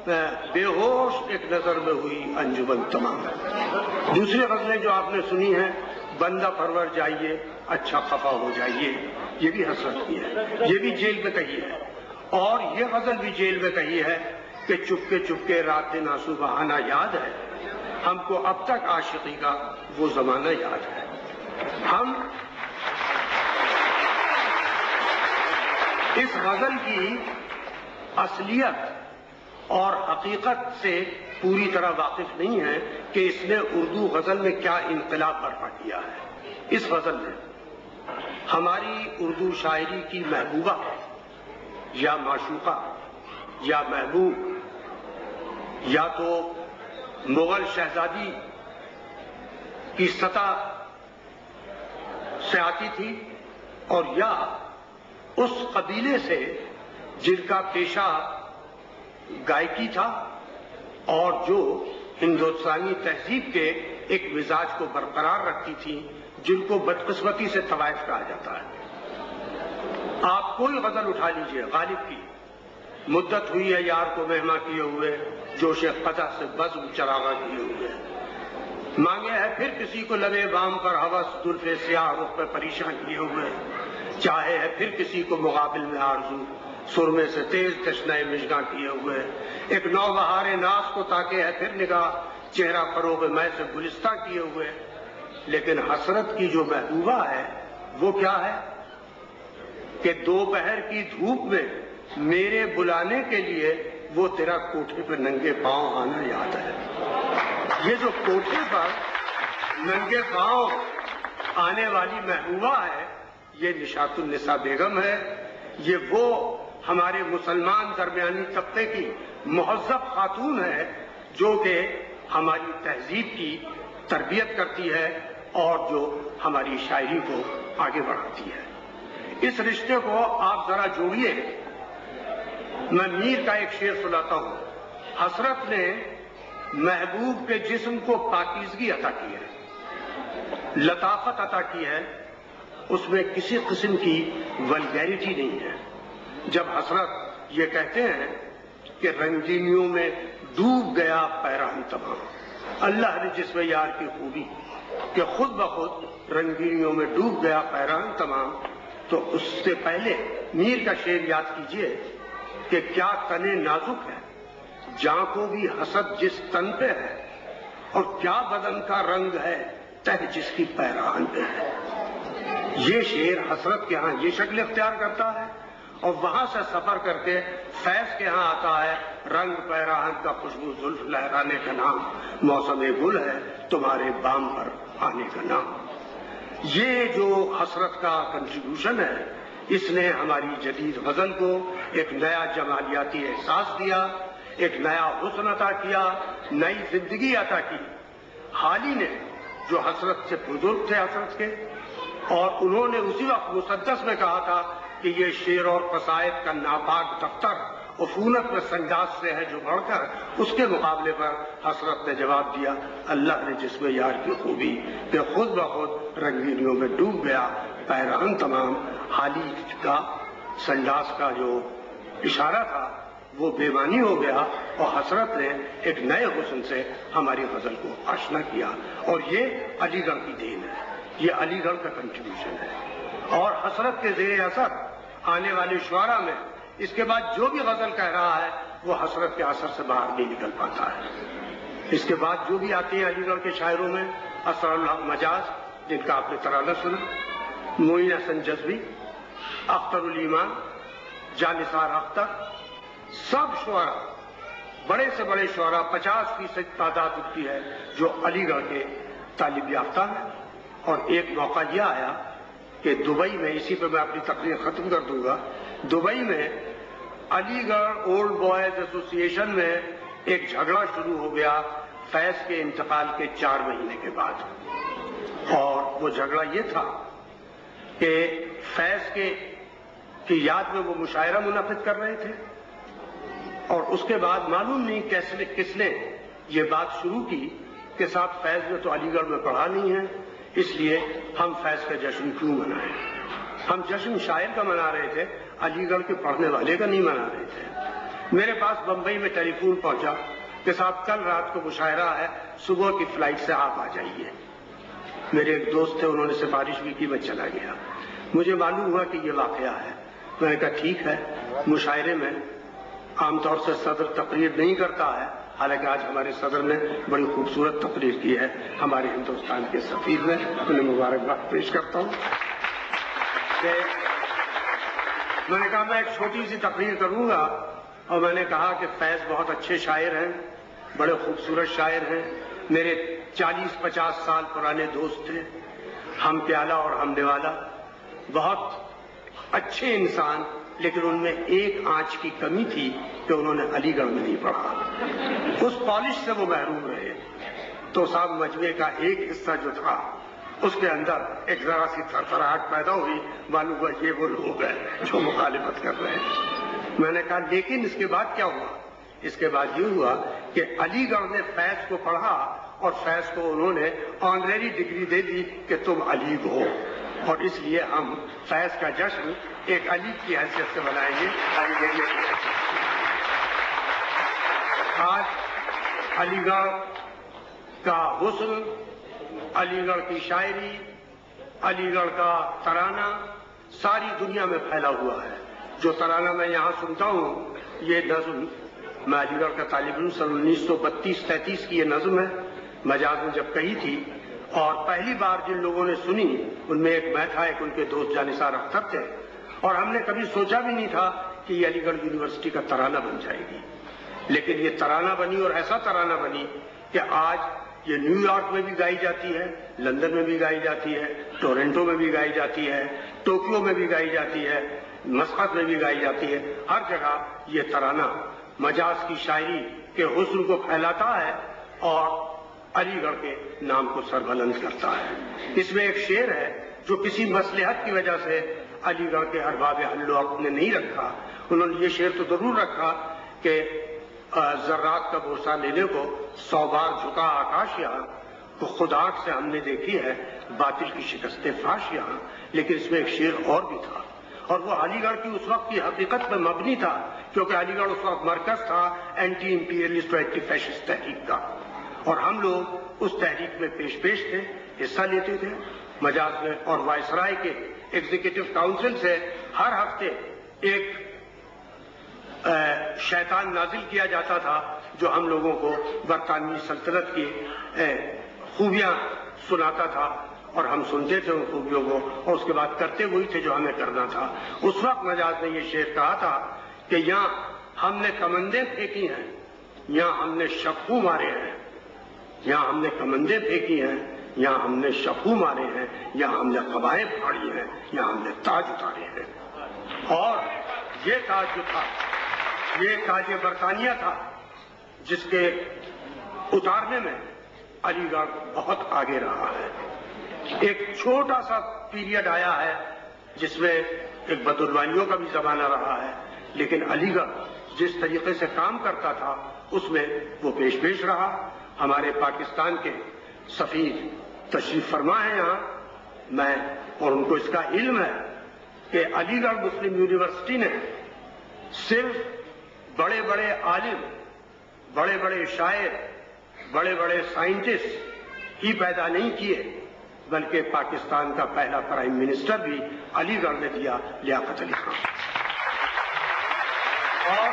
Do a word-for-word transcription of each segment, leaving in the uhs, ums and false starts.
بے ہوش ایک نظر میں ہوئی انجمن تمام. دوسری غزلیں جو آپ نے سنی ہیں، بندہ پرور جائیے اچھا خفا ہو جائیے، یہ بھی حسرت کی ہے، یہ بھی جیل میں کہی ہے. اور یہ غزل بھی جیل میں کہی ہے کہ چپکے چپکے رات دن آنسو بہانا یاد ہے، ہم کو اب تک عاشقی کا وہ زمانہ یاد ہے. ہم اس غزل کی اصلیت اور حقیقت سے پوری طرح واقف نہیں ہیں کہ اس نے اردو غزل میں کیا انقلاب برپا کیا ہے. اس غزل نے ہماری اردو شاعری کی محبوبہ یا معشوقہ یا محبوب یا تو مغل شہزادی کی سطح سے آتی تھی اور یا اس قبیلے سے جن کا پیشہ گائکی تھا اور جو ہندوستانی تہذیب کے ایک مزاج کو برقرار رکھتی تھی، جن کو بدقسمتی سے طوائف کہا جاتا ہے. آپ کوئی غزل اٹھا لیجئے غالب کی، مدت ہوئی ہے یار کو مہما کیے ہوئے، جوش قطع سے بزم چراغاں کیے ہوئے، مانگے ہے پھر کسی کو لبے بام پر ہوس زلف سیاہ رخ پہ پریشان کیے ہوئے، چاہے ہے پھر کسی کو مقابل میں آرزو سرمے سے تیز تشنہ مشگاں کیے ہوئے، ایک نو بہار ناز کو تاکہ ہے پھر نگاہ چہرہ فروغ میں سے گلستہ کیے ہوئے. لیکن حسرت کی جو محبوبہ ہے وہ کیا ہے کہ دوپہر کی دھوپ میں میرے بلانے کے لیے وہ تیرا کوٹھے پہ ننگے پاؤں آنا یاد ہے. یہ جو کوٹھے پر ننگے پاؤں آنے والی محبوبہ ہے، یہ نشاط النساء بیگم ہے. یہ وہ ہمارے مسلمان درمیانی طبقے کی مہذب خاتون ہے جو کہ ہماری تہذیب کی تربیت کرتی ہے اور جو ہماری شاعری کو آگے بڑھاتی ہے. اس رشتے کو آپ ذرا جوڑیے. میں میر کا ایک شعر سناتا ہوں. حسرت نے محبوب کے جسم کو پاکیزگی عطا کی ہے، لطافت عطا کی ہے، اس میں کسی قسم کی ولگیرٹی نہیں ہے. جب حسرت یہ کہتے ہیں کہ رنگینیوں میں ڈوب گیا پیراہن تمام، اللہ نے جس میں یار کی خوبی کہ خود بخود رنگینیوں میں ڈوب گیا پیراہن تمام، تو اس سے پہلے میر کا شعر یاد کیجئے کہ کیا تنے نازک ہے جہاں کو بھی حسد جس تن پہ ہے، اور کیا بدن کا رنگ ہے تہ جس کی پیراہن پہ ہے. یہ شعر حسرت کے ہاں یہ شکل اختیار کرتا ہے اور وہاں سے سفر کر کے فیض کے ہاں آتا ہے. رنگ پیراہن کا خوشبو زلف لہرانے کا نام، موسم گل ہے تمہارے بام پر آنے کا نام. یہ جو حسرت کا کنٹریبیوشن ہے، اس نے ہماری جدید غزل کو ایک نیا جمالیاتی احساس دیا، ایک نیا حسن عطا کیا، نئی زندگی عطا کی. حالی نے جو حسرت سے بزرگ تھے حسرت کے، اور انہوں نے اسی وقت مسدس میں کہا تھا کہ یہ شعر اور قصائد کا ناپاک دفتر عفونت میں سنجاس سے ہے جو بڑھ کر، اس کے مقابلے پر حسرت نے جواب دیا اللہ نے جس میں یار کی خوبی کہ خود بخود رنگینیوں میں ڈوب گیا پیراہن تمام. حالی کا سنجاس کا جو اشارہ تھا وہ بے معنی ہو گیا اور حسرت نے ایک نئے حسن سے ہماری غزل کو آشنا کیا. اور یہ علی گڑھ کی دین ہے، یہ علی گڑھ کا کنٹریبیوشن ہے. اور حسرت کے زیر اثر آنے والے شعراء میں اس کے بعد جو بھی غزل کہہ رہا ہے وہ حسرت کے اثر سے باہر نہیں نکل پاتا ہے. اس کے بعد جو بھی آتے ہیں علی گڑھ کے شاعروں میں، اسرار اللہ مجاز جن کا آپ نے ترانہ سنا، معین حسن جذبی، اختر الایمان، جانثار اختر، سب شعراء، بڑے سے بڑے شعراء، پچاس فیصد تعداد اٹھتی ہے جو علی گڑھ کے طالب یافتہ ہیں. اور ایک موقع یہ آیا کہ دبئی میں، اسی پہ میں اپنی تقریر ختم کر دوں گا، دبئی میں علی گڑھ اولڈ بوائز ایسوسی ایشن میں ایک جھگڑا شروع ہو گیا فیض کے انتقال کے چار مہینے کے بعد. اور وہ جھگڑا یہ تھا کہ فیض کے کی یاد میں وہ مشاعرہ منعقد کر رہے تھے اور اس کے بعد معلوم نہیں کیسے کس نے یہ بات شروع کی کہ صاحب فیض نے تو علی گڑھ میں پڑھا نہیں ہے، اس لیے ہم فیض کا جشن کیوں منائیں. ہم جشن شاعر کا منا رہے تھے، علی گڑھ کے پڑھنے والے کا نہیں منا رہے تھے. میرے پاس بمبئی میں ٹیلی فون پہنچا کہ صاحب کل رات کو مشاعرہ ہے، صبح کی فلائٹ سے آپ آ جائیے۔ میرے ایک دوست تھے، انہوں نے سفارش بھی کی، میں چلا گیا۔ مجھے معلوم ہوا کہ یہ واقعہ ہے۔ میں نے کہا ٹھیک ہے، مشاعرے میں عام طور سے صدر تقریر نہیں کرتا ہے، حالانکہ آج ہمارے صدر نے بڑی خوبصورت تقریر کی ہے، ہمارے ہندوستان کے سفیر نے، انہیں مبارکباد پیش کرتا ہوں۔ کہ میں نے کہا میں ایک چھوٹی سی تقریر کروں گا، اور میں نے کہا کہ فیض بہت اچھے شاعر ہیں، بڑے خوبصورت شاعر ہیں، میرے چالیس پچاس سال پرانے دوست تھے، ہم پیالہ اور ہم نوالا، بہت اچھے انسان، لیکن ان میں ایک آنچ کی کمی تھی کہ انہوں نے علی گڑھ میں نہیں پڑھا، اس پالش سے وہ محروم رہے۔ تو صاحب مجمع کا ایک حصہ جو تھا اس کے اندر ایک ذرا سی تھرتھراہٹ پیدا ہوئی، معلوم ہوا یہ وہ لوگ ہیں جو مخالفت کر رہے ہیں۔ میں نے کہا لیکن اس کے بعد کیا ہوا؟ اس کے بعد یہ ہوا کہ علی گڑھ نے فیض کو پڑھا اور فیض کو انہوں نے آنریری ڈگری دے دی کہ تم علی ہو، اور اس لیے ہم فیض کا جشن ایک علی کی حیثیت سے منائیں گے۔ آج علی گڑھ کا حسن، علی گڑھ کی شاعری، علی گڑھ کا ترانہ ساری دنیا میں پھیلا ہوا ہے۔ جو ترانہ میں یہاں سنتا ہوں، یہ نظم میں علی گڑھ کا طالب علم، سن انیس سو بتیس تینتیس کی یہ نظم ہے، مجاز میں جب کہی تھی، اور پہلی بار جن لوگوں نے سنی ان میں ایک میں تھا، ایک ان کے دوست جانثار اختر تھے، اور ہم نے کبھی سوچا بھی نہیں تھا کہ یہ علی گڑھ یونیورسٹی کا ترانہ بن جائے گی، لیکن یہ ترانہ بنی، اور ایسا ترانہ بنی کہ آج یہ نیو یارک میں بھی گائی جاتی ہے، لندن میں بھی گائی جاتی ہے، ٹورنٹو میں بھی گائی جاتی ہے، ٹوکیو میں بھی گائی جاتی ہے، مسقط میں بھی گائی جاتی ہے، ہر جگہ یہ ترانہ مجاز کی شاعری کے حسن کو پھیلاتا ہے اور علی گڑھ کے نام کو سربلند کرتا ہے۔ اس میں ایک شعر ہے جو کسی مصلحت کی وجہ سے علی گڑھ کے ارباب حل و عقد نے نہیں رکھا، انہوں نے یہ شعر تو ضرور رکھا کہ ذرات کا بوسہ لینے کو سو بار جھکا آکاش یہاں، تو خدا سے ہم نے دیکھی ہے باطل کی شکست فاش یہاں، لیکن اس میں ایک شعر اور بھی تھا، اور وہ علی گڑھ کی اس وقت کی حقیقت میں مبنی تھا، کیونکہ علی گڑھ اس وقت مرکز تھا اینٹی امپیریلسٹ اور اینٹی فیشسٹ تحریک کا، اور ہم لوگ اس تحریک میں پیش پیش تھے، حصہ لیتے تھے مجاز میں، اور وائسرائے کے ایگزیکٹو کاؤنسل سے ہر ہفتے ایک شیطان نازل کیا جاتا تھا جو ہم لوگوں کو برطانوی سلطنت کی خوبیاں سناتا تھا، اور ہم سنتے تھے ان خوبیوں کو، اور اس کے بعد کرتے وہی تھے جو ہمیں کرنا تھا۔ اس وقت مجاز نے یہ شعر کہا تھا کہ یہاں ہم نے کمندیں پھینکی ہیں، یہاں ہم نے شفو مارے ہیں، یہاں ہم نے کمندیں پھینکی ہیں، یہاں ہم نے شفو مارے ہیں، یہاں ہم نے قبائیں پھاڑی ہیں، یہاں ہم نے تاج اتارے ہیں۔ اور یہ تاج جو تھا، یہ تاج برطانیہ تھا، جس کے اتارنے میں علی گڑھ بہت آگے رہا ہے۔ ایک چھوٹا سا پیریڈ آیا ہے جس میں ایک بدعنوانیوں کا بھی زمانہ رہا ہے، لیکن علی گڑھ جس طریقے سے کام کرتا تھا اس میں وہ پیش پیش رہا۔ ہمارے پاکستان کے سفیر تشریف فرما ہے یہاں، میں اور ان کو اس کا علم ہے کہ علی گڑھ مسلم یونیورسٹی نے صرف بڑے بڑے عالم، بڑے بڑے شاعر، بڑے بڑے سائنٹسٹ ہی پیدا نہیں کیے، بلکہ پاکستان کا پہلا پرائم منسٹر بھی علی گڑھ نے دیا، لیاقت علی خان۔ اور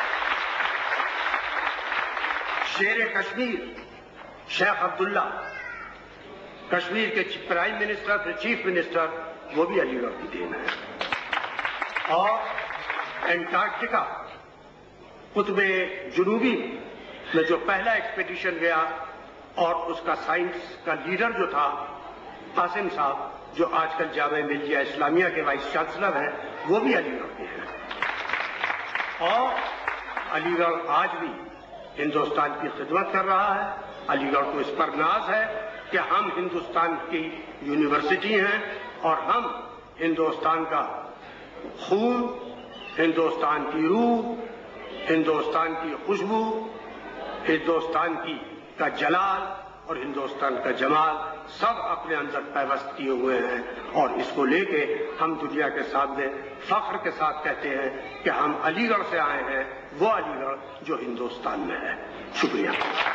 شیر کشمیر شیخ عبداللہ کشمیر کے پرائم منسٹر تھے، چیف منسٹر، وہ بھی علی گڑھ کی دین ہے۔ اور انٹارکٹیکا قطب جنوبی میں جو پہلا ایکسپیڈیشن گیا اور اس کا سائنس کا لیڈر جو تھا قاسم صاحب، جو آج کل جامعہ ملیہ اسلامیہ کے وائس چانسلر ہیں، وہ بھی علی گڑھ کے ہیں۔ اور علی گڑھ آج بھی ہندوستان کی خدمت کر رہا ہے۔ علی گڑھ کو اس پر ناز ہے کہ ہم ہندوستان کی یونیورسٹی ہیں، اور ہم ہندوستان کا خون، ہندوستان کی روح، ہندوستان کی خوشبو، ہندوستان کی کا جلال اور ہندوستان کا جمال سب اپنے اندر پیوست کیے ہوئے ہیں، اور اس کو لے کے ہم دنیا کے سامنے فخر کے ساتھ کہتے ہیں کہ ہم علی گڑھ سے آئے ہیں، وہ علی گڑھ جو ہندوستان میں ہے۔ شکریہ۔